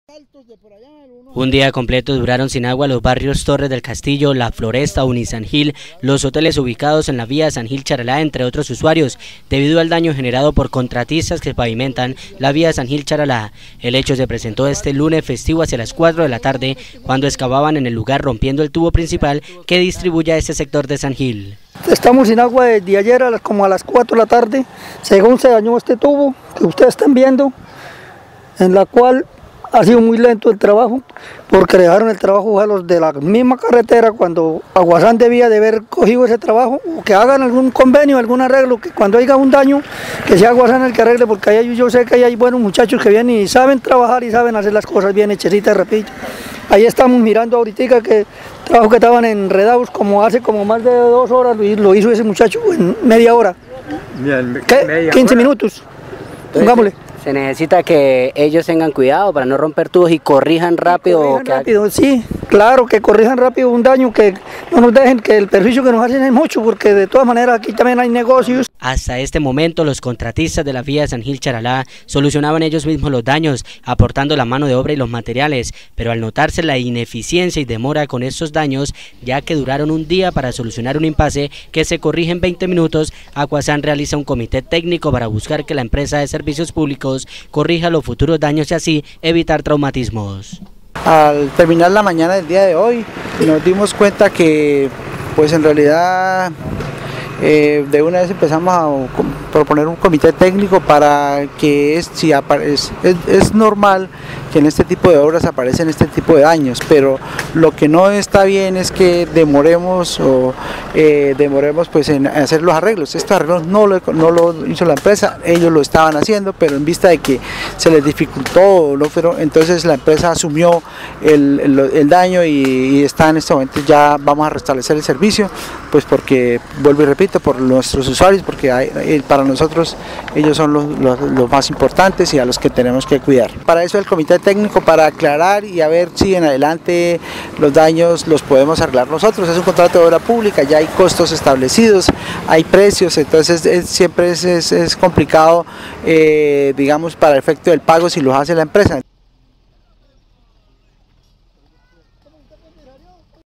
Un día completo duraron sin agua los barrios Torres del Castillo, La Floresta, Unisan Gil, los hoteles ubicados en la vía San Gil Charalá, entre otros usuarios, debido al daño generado por contratistas que pavimentan la vía San Gil Charalá. El hecho se presentó este lunes festivo hacia las 4 de la tarde, cuando excavaban en el lugar rompiendo el tubo principal que distribuye a este sector de San Gil. Estamos sin agua desde ayer como a las 4 de la tarde, según se dañó este tubo que ustedes están viendo, en la cual ha sido muy lento el trabajo, porque dejaron el trabajo a los de la misma carretera cuando Aguasán debía de haber cogido ese trabajo, o que hagan algún convenio, algún arreglo, que cuando haya un daño, que sea Aguasán el que arregle, porque yo sé que hay buenos muchachos que vienen y saben trabajar y saben hacer las cosas bien hechecitas, repito. Ahí estamos mirando ahorita que trabajo que estaban enredados hace más de 2 horas, lo hizo ese muchacho en media hora. ¿Qué? 15 minutos, pongámosle. Se necesita que ellos tengan cuidado para no romper tubos y corrijan rápido. Sí, claro, que corrijan rápido un daño, que no nos dejen, que el perjuicio que nos hacen es mucho, porque de todas maneras aquí también hay negocios. Hasta este momento los contratistas de la vía San Gil Charalá solucionaban ellos mismos los daños, aportando la mano de obra y los materiales, pero al notarse la ineficiencia y demora con estos daños, ya que duraron un día para solucionar un impasse que se corrige en 20 minutos, Aguasán realiza un comité técnico para buscar que la empresa de servicios públicos corrija los futuros daños y así evitar traumatismos. Al terminar la mañana del día de hoy nos dimos cuenta que pues en realidad de una vez empezamos a proponer un comité técnico para que es normal que en este tipo de obras aparecen este tipo de daños, pero lo que no está bien es que demoremos pues en hacer los arreglos. Estos arreglos no lo hizo la empresa, ellos lo estaban haciendo, pero en vista de que se les dificultó, entonces la empresa asumió el daño y está en este momento, ya vamos a restablecer el servicio, pues porque, vuelvo y repito, por nuestros usuarios, porque para nosotros ellos son los más importantes y a los que tenemos que cuidar. Para eso el comité técnico, para aclarar y a ver si en adelante los daños los podemos arreglar nosotros. Es un contrato de obra pública, ya hay costos establecidos, hay precios, entonces siempre es complicado, digamos, para el efecto del pago si lo hace la empresa.